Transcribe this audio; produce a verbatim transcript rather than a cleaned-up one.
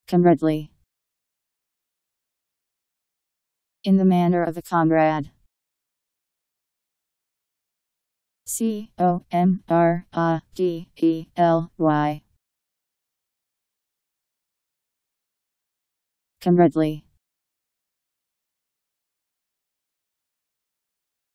Comradely. In the manner of a comrade. C O M R A D E L Y. Comradely.